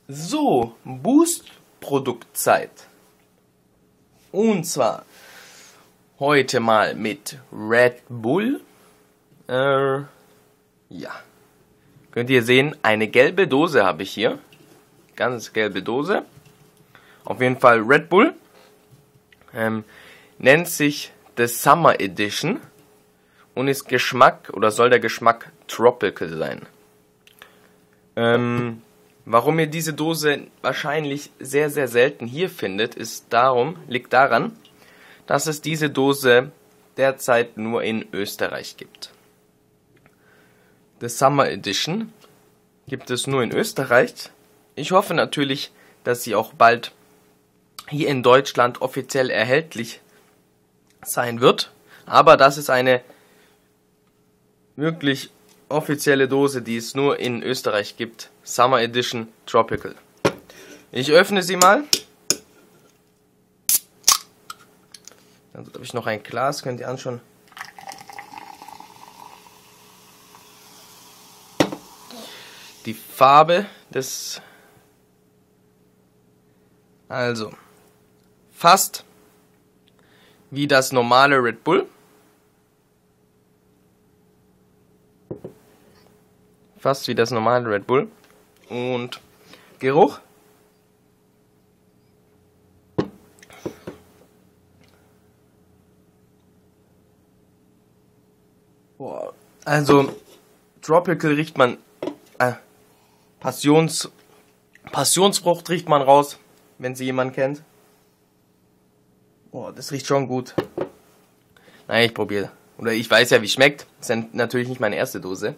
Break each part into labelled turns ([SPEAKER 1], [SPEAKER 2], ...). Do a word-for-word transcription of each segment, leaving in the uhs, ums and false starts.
[SPEAKER 1] So, Boost-Produktzeit. Und zwar heute mal mit Red Bull. Äh, ja. Könnt ihr sehen, eine gelbe Dose habe ich hier. Ganz gelbe Dose. Auf jeden Fall Red Bull. Ähm, nennt sich The Summer Edition. Und ist Geschmack, oder soll der Geschmack Tropical sein. Ähm... Warum ihr diese Dose wahrscheinlich sehr, sehr selten hier findet, ist darum, liegt daran, dass es diese Dose derzeit nur in Österreich gibt. The Summer Edition gibt es nur in Österreich. Ich hoffe natürlich, dass sie auch bald hier in Deutschland offiziell erhältlich sein wird. Aber das ist eine wirklich offizielle Dose, die es nur in Österreich gibt. Summer Edition Tropical. Ich öffne sie mal. Dann habe ich noch ein Glas, könnt ihr anschauen. Die Farbe des... Also, fast wie das normale Red Bull. Fast wie das normale Red Bull. Und Geruch. Boah. Also, Tropical riecht man. Äh, Passions. Passionsfrucht riecht man raus, wenn sie jemand kennt. Boah, das riecht schon gut. Naja, ich probiere. Oder ich weiß ja, wie es schmeckt. Das ist natürlich nicht meine erste Dose.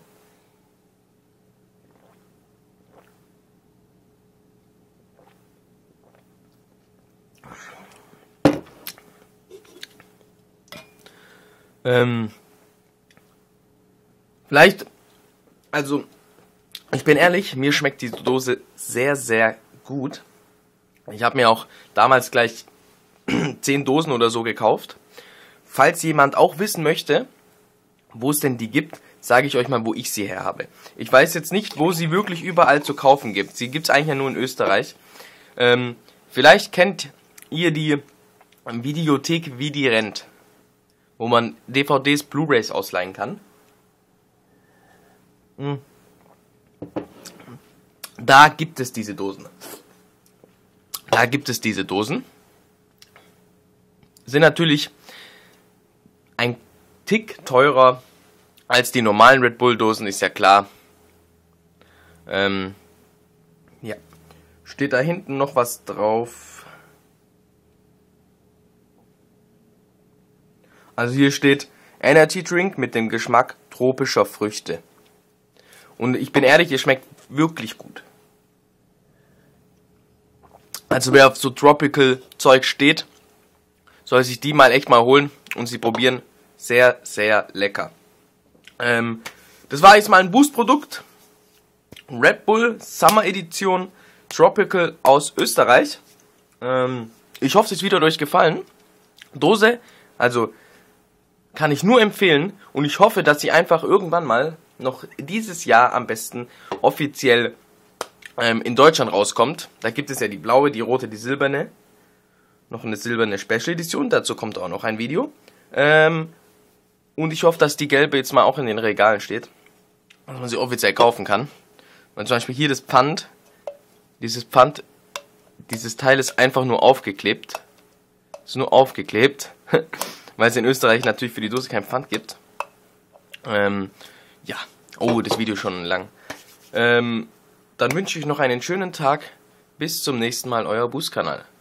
[SPEAKER 1] Ähm, vielleicht, also, ich bin ehrlich, mir schmeckt diese Dose sehr, sehr gut. Ich habe mir auch damals gleich zehn Dosen oder so gekauft. Falls jemand auch wissen möchte, wo es denn die gibt, sage ich euch mal, wo ich sie her habe. Ich weiß jetzt nicht, wo sie wirklich überall zu kaufen gibt. Sie gibt es eigentlich ja nur in Österreich. Ähm, vielleicht kennt ihr die Videothek Vidirent, wo man D V Ds, Blu-rays ausleihen kann. Da gibt es diese Dosen. Da gibt es diese Dosen. Sind natürlich ein Tick teurer als die normalen Red Bull Dosen, ist ja klar. Ähm, ja. Steht da hinten noch was drauf? Also hier steht Energy Drink mit dem Geschmack tropischer Früchte. Und ich bin ehrlich, es schmeckt wirklich gut. Also wer auf so Tropical Zeug steht, soll sich die mal echt mal holen und sie probieren. Sehr, sehr lecker. Ähm, das war jetzt mal ein Boost-Produkt. Red Bull Summer Edition Tropical aus Österreich. Ähm, ich hoffe, das Video hat euch gefallen. Dose, also... kann ich nur empfehlen und ich hoffe, dass sie einfach irgendwann mal noch dieses Jahr am besten offiziell ähm, in Deutschland rauskommt. Da gibt es ja die blaue, die rote, die silberne. Noch eine silberne Special Edition, dazu kommt auch noch ein Video. Ähm, und ich hoffe, dass die gelbe jetzt mal auch in den Regalen steht. Dass man sie offiziell kaufen kann. Weil zum Beispiel hier das Pfand, dieses Pfand, dieses Teil ist einfach nur aufgeklebt. Ist nur aufgeklebt. Weil es in Österreich natürlich für die Dose kein Pfand gibt. Ähm, ja. Oh, das Video ist schon lang. Ähm, dann wünsche ich noch einen schönen Tag. Bis zum nächsten Mal, euer Boost-Kanal.